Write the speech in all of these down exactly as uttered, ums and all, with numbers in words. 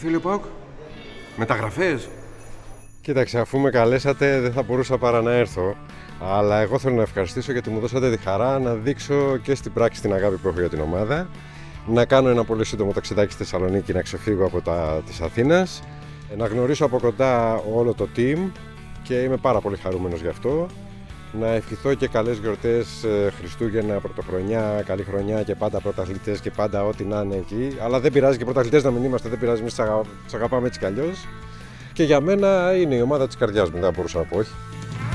θέλει ο ΠΑΟΚ? Μεταγραφές? Κοίταξε, αφού με καλέσατε δεν θα μπορούσα παρά να έρθω. Αλλά εγώ θέλω να ευχαριστήσω γιατί μου δώσατε τη χαρά να δείξω και στην πράξη την αγάπη που έχω για την ομάδα. Να κάνω ένα πολύ σύντομο ταξιδάκι στη Θεσσαλονίκη, να ξεφύγω από τα της Αθήνας. Να γνωρίσω από κοντά όλο το team και είμαι πάρα πολύ χαρούμενος γι' αυτό. Να ευχηθώ και καλές γιορτές, Χριστούγεννα, Πρωτοχρονιά, καλή χρονιά και πάντα πρωταθλητές και πάντα ό,τι να είναι εκεί. Αλλά δεν πειράζει και πρωταθλητές να μην είμαστε, δεν πειράζει, εμείς τους αγαπάμε έτσι κι αλλιώς. Και για μένα είναι η ομάδα της καρδιάς μου, δεν μπορούσα να πω όχι.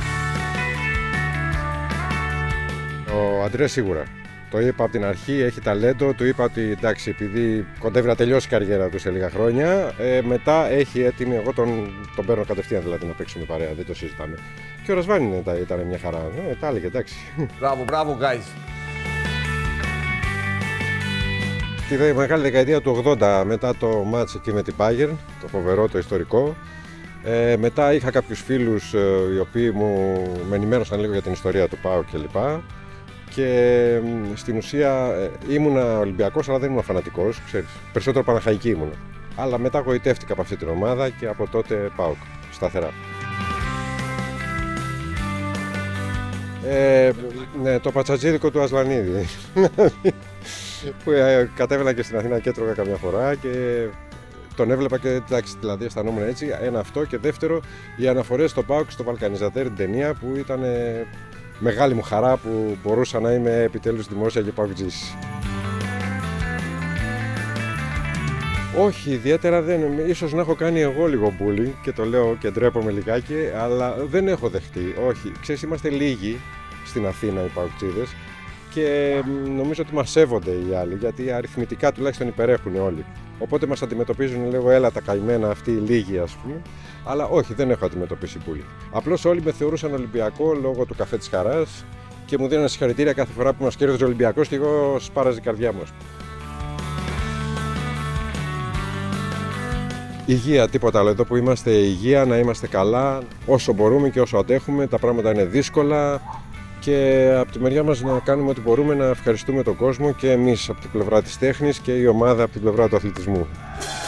Ο Αντρέας σίγουρα. Το είπα από την αρχή, έχει ταλέντο, του είπα ότι εντάξει, επειδή κοντεύει να τελειώσει η καριέρα του σε λίγα χρόνια, ε, μετά έχει έτοιμη, εγώ τον, τον παίρνω κατευθείαν δηλαδή να παίξουμε παρέα, δεν το συζητάμε. Και ο Ρασβάν ήταν, ήταν μια χαρά, ε, τα έλεγε εντάξει. Μπράβο, μπράβο, guys. Τη μεγάλη δεκαετία του ογδόντα, μετά το μάτς εκεί με την Bayern, το φοβερό, το ιστορικό, ε, μετά είχα κάποιους φίλους ε, οι οποίοι μου με ενημέρωσαν λίγο για την ιστορία του ΠΑΟΚ κλπ. Και στην ουσία ε, ήμουνα Ολυμπιακός, αλλά δεν ήμουν φανατικός, ξέρεις. Περισσότερο Παναχαϊκή ήμουνα. Αλλά μετά γοητεύτηκα από αυτή την ομάδα και από τότε ΠΑΟΚ, σταθερά. Ε, ναι, το πατσατζίδικο του Ασλανίδη. Που ε, κατέβαινα και στην Αθήνα και έτρωγα καμιά φορά και τον έβλεπα και εντάξει, δηλαδή αισθανόμουν έτσι. Ένα αυτό και δεύτερο, οι αναφορές στο ΠΑΟΚ, στο Βαλκανιζατέρ, την ταινία που ήταν ε, μεγάλη μου χαρά που μπορούσα να είμαι επιτέλους δημόσια και ΠΑΟΚτζής. Όχι, ιδιαίτερα δεν. Ίσως να έχω κάνει εγώ λίγο bullying και το λέω και ντρέπομαι λιγάκι, αλλά δεν έχω δεχτεί. Όχι, ξέρεις, είμαστε λίγοι στην Αθήνα οι ΠΑΟΚτζίδες και νομίζω ότι μας σέβονται οι άλλοι, γιατί αριθμητικά τουλάχιστον υπερέχουν όλοι. Οπότε μας αντιμετωπίζουν λίγο έλα τα καημένα αυτοί οι λίγοι, ας πούμε. Αλλά όχι, δεν έχω αντιμετωπίσει bullying. Απλώς όλοι με θεωρούσαν Ολυμπιακό λόγω του καφέ της χαράς και μου δίνανε συγχαρητήρια κάθε φορά που μας κέρδιζε ο Ολυμπιακός και εγώ σπάραζε η καρδιά μου. Υγεία, τίποτα άλλο. Εδώ που είμαστε, υγεία, να είμαστε καλά όσο μπορούμε και όσο αντέχουμε. Τα πράγματα είναι δύσκολα και από τη μεριά μας να κάνουμε ό,τι μπορούμε, να ευχαριστούμε τον κόσμο και εμείς από την πλευρά της τέχνης και η ομάδα από την πλευρά του αθλητισμού.